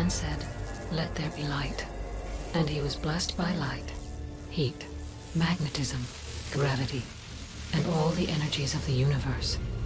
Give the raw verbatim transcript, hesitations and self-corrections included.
and said, "Let there be light." And he was blessed by light, heat, magnetism, gravity, and all the energies of the universe.